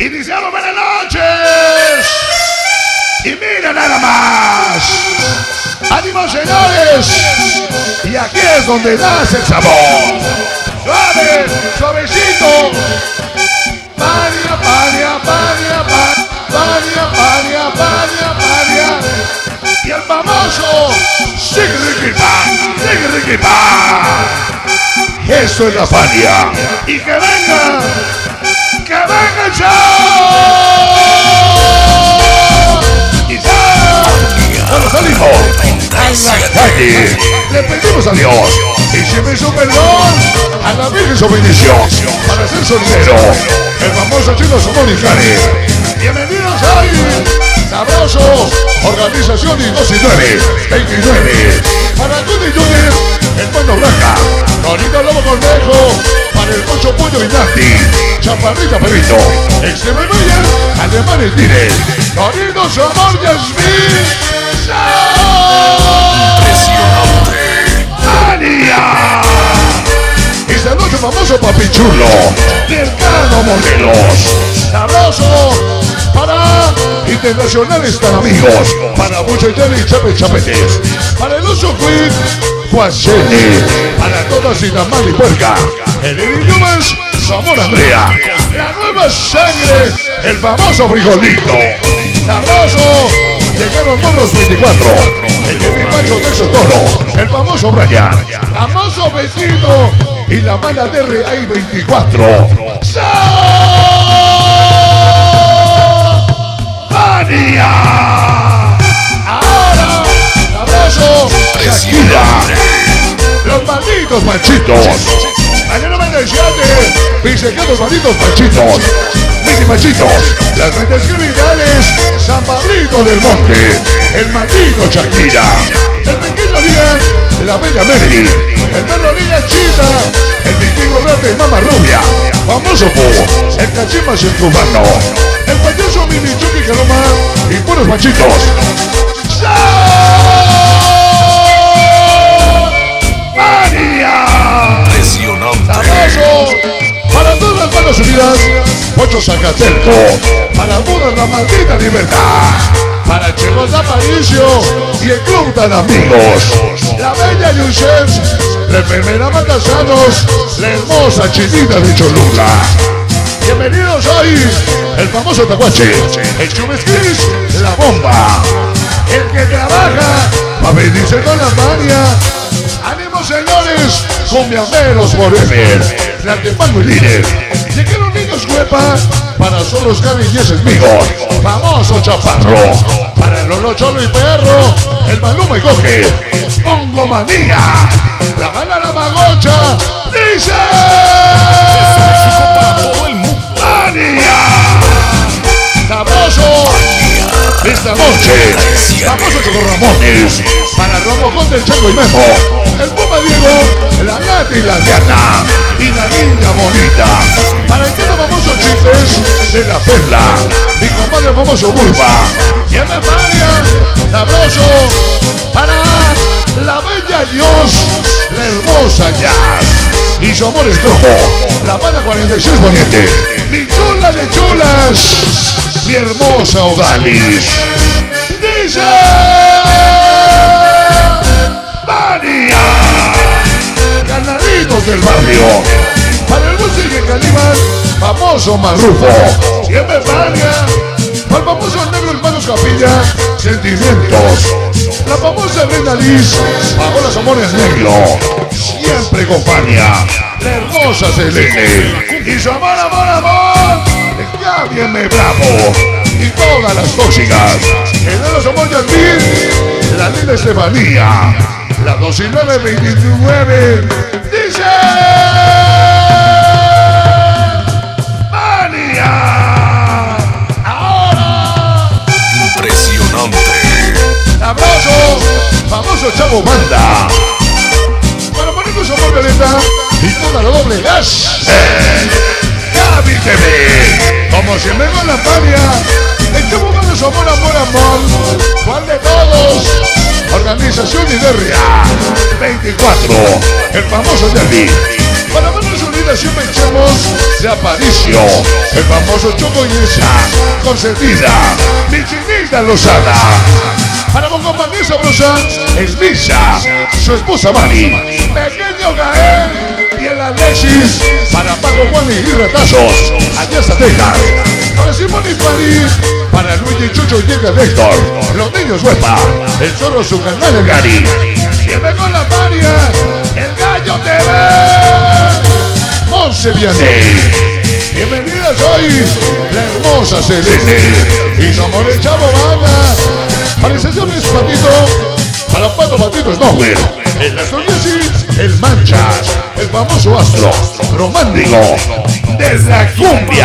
Iniciamos buenas noches. Y mira nada más. ¡Ánimo, señores! Y aquí es donde nace el sabor. Suave, suavecito. Paria, paria, paria, paria, paria, paria, paria. Y el famoso Sigriquipa. Esto es la Fania. Y que venga el show. Y cuando salimos a la calle, le pedimos a Dios y siempre su perdón, a la Virgen su bendición, para ser sonidero, el famoso Chino Somonicari. Bienvenidos hoy, sabroso, organización y 2 y 9, 29, para Judy Junior, el Fondo Blanca, Tonito Lobo Cornejo, para el Pocho Puño y Nati, Chaparrita Perrito, Extreme Mayer, Alemán el Tire, Tonito Somor Yasmin, ¡Mania! Y saludo famoso papichulo, Mercado Modelos, sabroso, para internacionales tan amigos, para mucho y chapetes, para el oso Queen, Guachete, para todas y la mal y puerca, el idiomas, Zamor Andrea, la nueva sangre, el famoso frijolito, sabroso, llegaron morros 24, el de mi macho de esos toro, el famoso Brian, famoso vecino y la mala DRI 24. ¡Mania! Ahora, sabroso, Shakira, los malditos machitos. Mañana 27, pisequeados malditos machitos. Mini machitos, las mentes criminales, San Pablito del Monte, el maldito Shakira, el pequeño Liga, la bella Mary, el perro Liga Chita, el vikingo verde Mama Rubia, famoso Po, el cachimas el cubano, el payaso Mini Chucky Caloma y puros machitos. ¡Mania! ¡Sabroso! Para todas las manos unidas, Pocho Zacatelco, para toda la maldita libertad, para Chivos de Aparicio y el club de amigos, la bella Yusef, la enfermera Matasanos, la hermosa Chinita de Cholula. Bienvenidos hoy, el famoso Tacuache, el Chumesquis, la bomba, el que trabaja para bendice con la Mania. ¡Ánimo, señores! Cumbiameros forever, la de Pango y Líder. Llegaron niños huepa para solos cariñeses míos. Famoso Chaparro, para el Lolo Cholo y Perro, el Maluma y Coge, Pongo Manía, la bala la Magocha, dice ¡Mania! ¡Sabroso! Esta noche, famoso Choco Ramones, para Robocón del Chango y Memo, el Puma Diego, la Nati y la Diana, y la niña bonita, para el quedo famoso Chifres de la Perla, mi compadre famoso Bulba, y el María, sabroso, para la bella Dios, la hermosa Jazz, y su amor estrojo, la banda 46 Poniente, mi chula de chulas, mi hermosa Odalis, dice ¡Mania! Ganaditos del barrio, para el músico en Calimán, famoso Marrufo, siempre Mania, para el famoso negro hermanos Capilla, sentimientos, la famosa Brenda Liz, Paola Zamores Negro, siempre compañía, la hermosa Selene, y su amor, Cámbiame Bravo, y todas las tóxicas, el de los amor Yasmin, la linda Estefanía, la 2 y 9, 29, dice ¡Mania! Ahora, impresionante, sabroso, famoso Chavo Banda, para poner su amor violeta y toda la doble gas. Gaby TV, como siempre con la Fania, el Chavo Banda su amor, ¿cuál de todos? Organización y DRA 24, el famoso Derby, para manos unidas. bienvenida siempre echamos de Aparicio, el famoso Choco y esa consentida, mi chinita Lozada. Para mi compañía sabrosa es Lisa, su esposa Mari, pequeño Gael y el Alexis. Para Paco, Juan y Ratazos, allá está Texas. Para Simón y Pari, para Luigi y Chucho y el Héctor, los niños Huepa, el zorro su canal el Gary. Siempre con la paria, el Gallo TV, Monse Vianney. Bienvenidas hoy, la hermosa Selene y su amor el Chavo Banda. Para el señor Patito, para Pato Patito Snowbird, el Astronesis, el Manchas, el famoso astro romántico de la cumbia.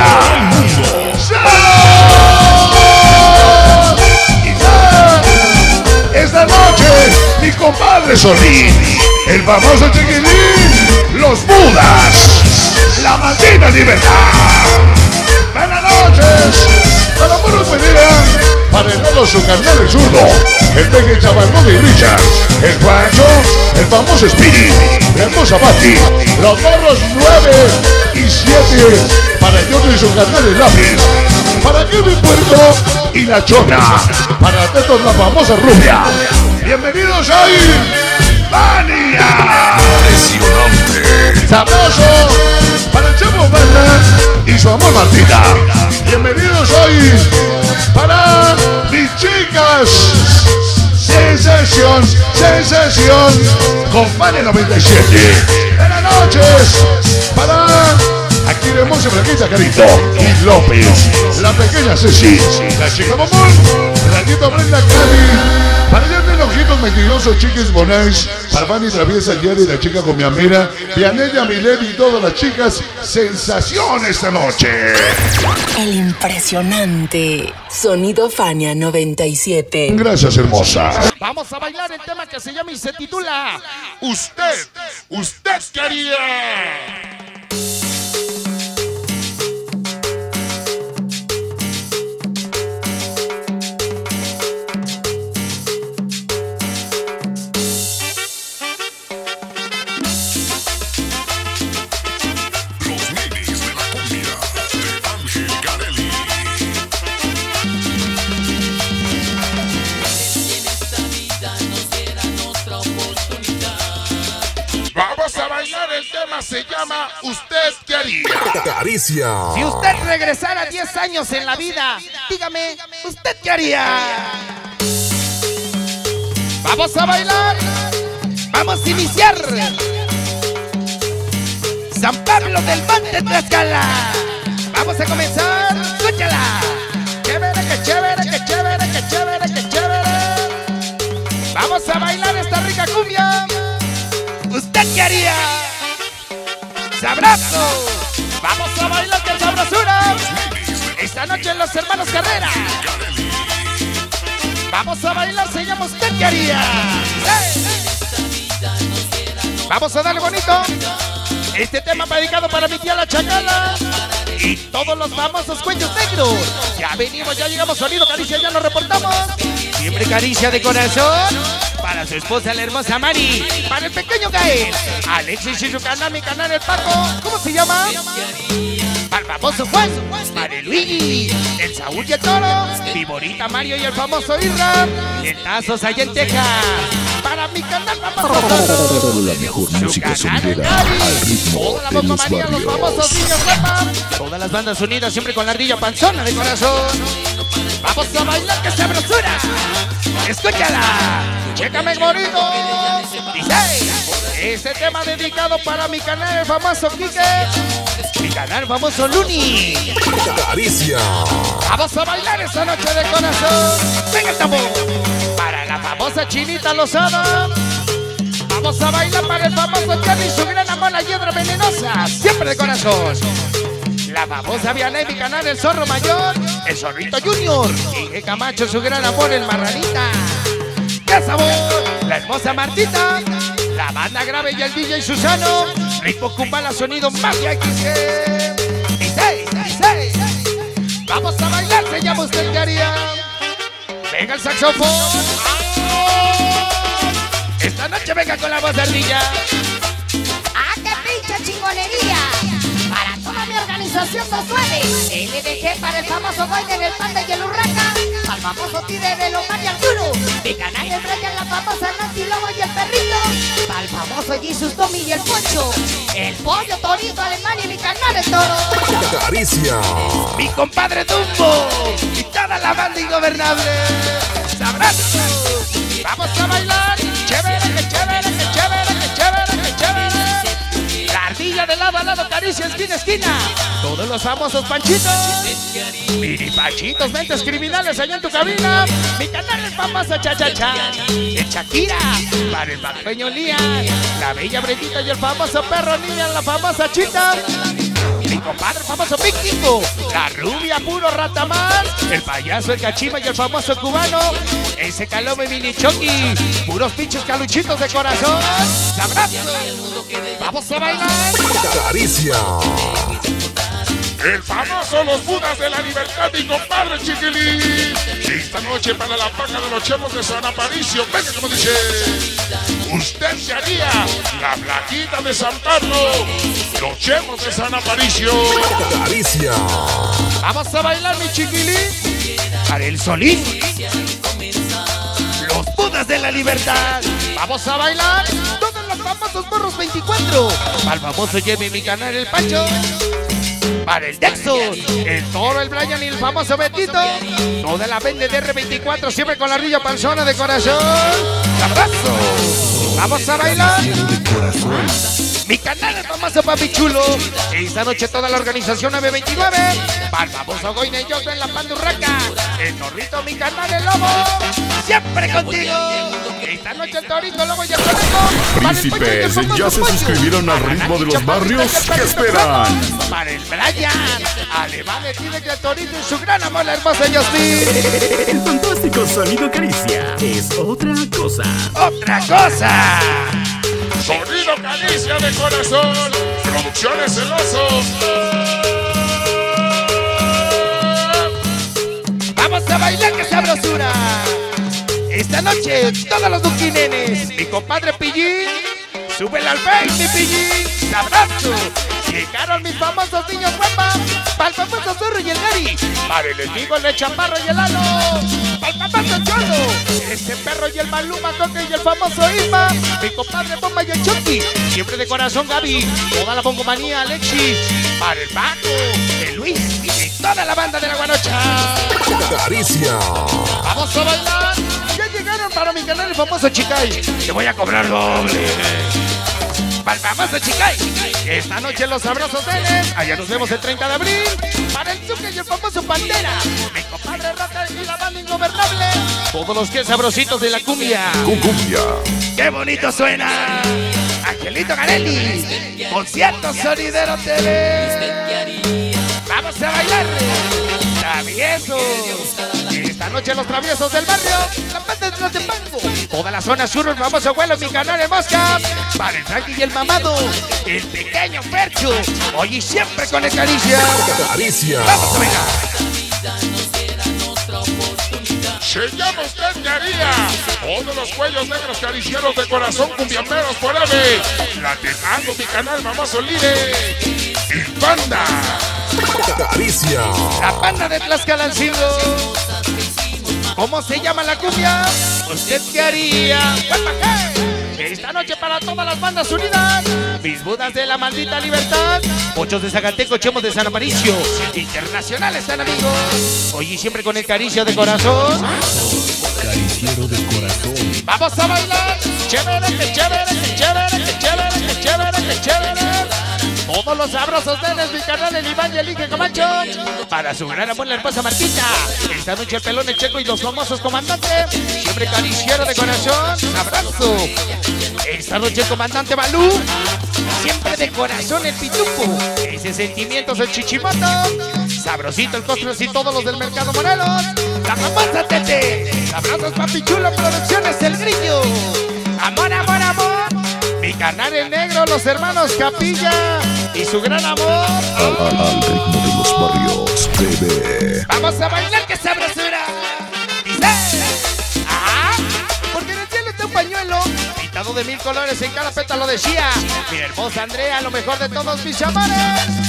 Esta noche, mi compadre Solín, el famoso Chiquilín, los Budas, la maldita libertad. Buenas noches, para Moros Medina, para el Lolo su carnal el zurdo, el peque Chavalón y Richard, el Juancho, el famoso Spirit, la hermosa Patti, los morros 9 y 7, para Jordi y su carnal el Lápiz, para Kevin Puerto y la Chona, para Tetos la famosa Rubia. Bienvenidos hoy, Vania. Impresionante. Sabroso, para el Chavo Banda y su amor Martita. Bienvenidos hoy, para mis chicas. Sensación, sensación, con Vania 97. Buenas noches, para aquí vemos a Franquita Carito y López, la pequeña Ceci, la chica Momón, la nieta Brenda Cali, para allá de ojitos mentirosos, chiquis bonais, para Fanny Traviesa, Jerry, la chica con mi amiga, Pianella, Milet y todas las chicas, sensación esta noche. El impresionante Sonido Fania 97. Gracias, hermosa. Vamos a bailar el tema que se llama y se titula ¿Usted qué haría? Vamos a bailar el tema, se llama ¿Usted qué haría? Caricia. Si usted regresara 10 años en la vida, dígame, ¿usted qué haría? Vamos a bailar, vamos a iniciar. San Pablo del Monte Tlaxcala. Vamos a comenzar, escúchala. Chévere, que chévere, que chévere, que chévere, que chévere. Vamos a bailar esta rica cumbia. ¿Usted qué haría? ¡Sabroso! ¡Vamos a bailar con sabrosura! Esta noche los hermanos Carrera. Vamos a bailar, se llama ¿Usted qué haría? ¡Hey! Vamos a darle bonito. Este tema dedicado para mi tía la Chacala y todos los famosos cuellos negros. Ya venimos, ya llegamos, sonido caricia, ya nos reportamos. Siempre caricia de corazón. Para su esposa la hermosa Mari. Para el pequeño Gael, Alexis y su canal, mi canal el Paco. ¿Cómo se llama? Para el famoso Juan. Para el Luigi, el Saúl y el Toro. Viborita Mario y el famoso Irra. El Tazos allá en Texas. Para mi canal famoso. La mejor música sonidera al ritmo de los María, los famosos niños Huepa. Todas las bandas unidas siempre con la ardilla panzona de corazón. Vamos a bailar que sabrosura. Escúchala. Chécame el bonito. Dice, este tema dedicado para mi canal el famoso Quique. Mi canal famoso Luni. Caricia. Vamos a bailar esta noche de corazón. Venga el tambor. Para la famosa Chinita Lozada. Vamos a bailar para el famoso Charlie y su gran amor, la hiedra venenosa. Siempre de corazón. La famosa Vianney, mi canal el Zorro Mayor. El Zorrito Junior. Inge Camacho, su gran amor, el Marranita. ¡Qué sabor! La hermosa Martita. La banda grave y el DJ Susano. Ritmo Kumbala, sonido magia XG. Dice. Vamos a bailar, se llama ¿Usted qué haría? Venga el saxofón. Esta noche venga con la voz de ardilla. ¡Ah, qué pinche chingonería! organización no suele. LDG para el famoso Goiner, el Panda y el Urraca. Al famoso Tide de Lomar y Arturo. Mi canal el Brian, la famosa Nancy Lobo y el Perrito. Al famoso Jesus Tommy y el Poncho. El Pollo, Torito, Alemania y mi canal el Toro. Caricia. Mi compadre Dumbo y toda la banda ingobernable. ¡Abrazo! ¡Vamos a bailar! ¡Chévere, que chévere, que chévere, que chévere, que chévere! La ardilla de lado a lado, caricia, esquina a esquina. Todos los famosos panchitos. Mini panchitos, mentes criminales allá en tu cabina. Mi canal es famoso cha-cha-cha. El Shakira, para el Banqueño Lía. La bella Brendita y el famoso perro niña, la famosa Chita. Mi compadre, el famoso Big Kingo, la rubia puro ratamán, el payaso, el cachima y el famoso cubano, ese calome mini choqui, puros pinches caluchitos de corazón. ¡Abrazo! ¡Vamos a bailar! Caricia. El famoso Los Budas de la Libertad, mi compadre Chiquilín. Esta noche para la paga de los chemos de San Aparicio. Venga, como dice. Usted se haría la plaquita de San Pablo. Los chemos de San Aparicio. Caricia. Vamos a bailar, mi Chiquilín. Para el Solín. Los Budas de la Libertad. Vamos a bailar. Todos los famosos morros 24. Al famoso Jimmy, mi canal el Pancho. Para el Dexo, el Toro, el Brian y el famoso Betito. Toda la vende de R24, siempre con la ardilla panzona de corazón. ¡Abrazo! ¡Vamos a bailar! Mi canal es famoso Papi Chulo. Esta noche toda la organización 929. Para el famoso Goine y yo en la Pandurraca. El Torrito, mi canal el Lobo. Siempre contigo. Esta noche el Torito, el Lobo y el Conejo. Príncipes, ¿ya se suscribieron al ritmo de los barrios? ¿Qué esperan? Para el Brian, Alemán le tiene que el Torito y su gran amor, la hermosa Justin. El fantástico sonido Caricia es otra cosa. ¡Otra cosa! Sonido Caricia de corazón. Producciones Celosos. ¡Vamos a bailar, que sabrosura! Esta noche, todos los duquinenes. Mi compadre Pillín. ¡Súbela al Face, mi Pillín! ¡Abrazo! Llegaron mis famosos niños guapas. Para el famoso Zorro y el Gary. Para el enemigo, el Chaparro y el Lalo. Para el famoso Cholo. Ese perro y el Maluma, Coque y el famoso Isma. Mi compadre Bomba y el Chucky. Siempre de corazón Gaby. Toda la bongomanía Alexis. Para el Paco, el Luis y toda la banda de la Guanocha. Caricia. ¡Vamos a bailar! Ya llegaron para mi canal el famoso Chicay. Te voy a cobrar doble. Para el famoso Chicay. Esta noche los sabrosos Teles. Allá nos vemos el 30 de abril. Para el Zucca y el famoso Pantera. Mi compadre Rata y la banda ingobernable. Todos los que sabrositos de la cumbia. Cumbia. ¡Qué bonito suena! Angelito Garelli. Concierto Sonidero TV. ¡Vamos a bailar! ¡Traviesos! Esta noche los traviesos del barrio, la banda de los de Pango. Toda la zona sur, el famoso abuelo, mi canal de Mosca. Para el Frankie y el mamado, el pequeño Percho. Hoy y siempre con el Caricia. Caricia. ¡Vamos a bailar! Se llama usted que haría. Todos los cuellos negros caricieros de corazón cumbiamberos por ave. Platicando mi canal famoso líder. Y Panda. Caricia. La banda de Tlaxcalancingo. ¿Cómo se llama la cumbia? ¿Usted qué haría? Esta noche para todas las bandas unidas. Mis Budas de la maldita libertad. Muchos de Zacateco, chemos de San Aparicio. Internacionales están amigos. Hoy y siempre con el Caricia de corazón. Cariciero de corazón. ¡Vamos a bailar! ¡Chévere, que chévere, que chévere, que chévere, que chévere, que chévere! Todos los sabrosos tenes, mi canal, el Iván y el Inge Camacho. Para su gran amor, la hermosa Marquita. Esta noche el pelón, el Checo y los famosos comandantes. Siempre cariciero de corazón. ¡Abrazo! Esta noche el comandante Balú. Siempre de corazón el Pitufo. Ese sentimiento es el Chichimoto. Sabrosito el Costros y todos los del Mercado Morelos. La famosa Tete. Abrazos Papi Chulo, Producciones El Grillo. Amor, amor, amor. Mi canal el Negro, los hermanos Capilla y su gran amor. Al ritmo de los barrios, bebé. Vamos a bailar, que sabrosura. Dice. Ajá. Porque en el cielo está un pañuelo pintado de 1000 colores en cada pétalo de chía. Mi hermosa Andrea, lo mejor de todos mis chamanes.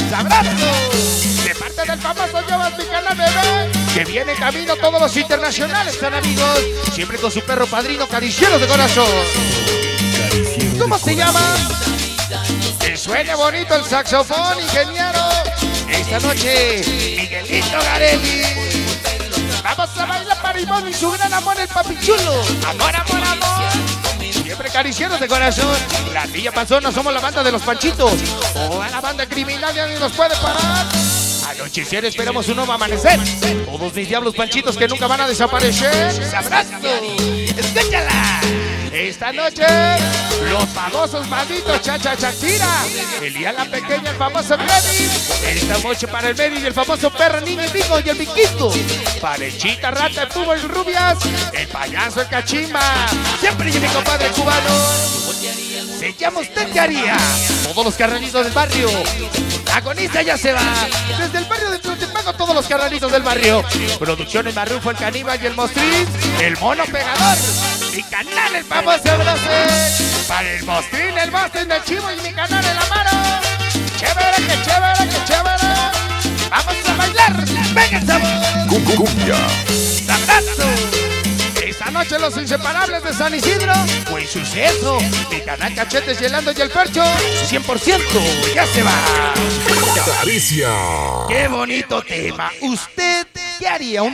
¡Sabroso! De parte del famoso Llevas mi canal, bebé, que viene camino todos los internacionales, están amigos, siempre con su perro padrino Caricieros de Corazón. ¿Cómo se llama? Que suene bonito el saxofón, ingeniero. Esta noche, Miguelito Garelli. Vamos a bailar para Ivonne y su gran amor, el papichulo. Amor, amor, amor. Siempre Caricieros de Corazón. La Villa Panzona, somos la banda de los Panchitos. Toda la banda criminal ya ni nos puede parar. Anochecer, esperamos un nuevo amanecer. Todos mis diablos Panchitos que nunca van a desaparecer. ¡Sabrazo! ¡Escúchala! Esta noche, los famosos malditos Chacha Shakira, Elías la Pequeña, el famoso Freddy. Esta noche para el Medi y el famoso perro Niño y Pico y el Viquito. Para el Chita, Rata, el Tubo, el Rubias, el Payaso, el Cachimba. Siempre y mi compadre cubano. ¿Se llama usted qué haría? Todos los carnalitos del barrio. Agonista ya se va. Desde el barrio de Tlaltepec, todos los carnalitos del barrio. Producciones Marrufo, el Caníbal y el Mostrín. El Mono Pegador. Mi canal, el famoso Brose. Para el Mostrín, el Mostrín del Chivo y mi canal, el Amaro. Chévere, que chévere, que chévere. Vamos a bailar. Venga, sabor. Cumbia. ¡Sabroso! Esta noche los inseparables de San Isidro. Buen suceso. Mi canal Cachetes y el Ando y el Percho. 100% ya se va. Caricia. ¡Qué bonito tema! ¿Usted qué haría?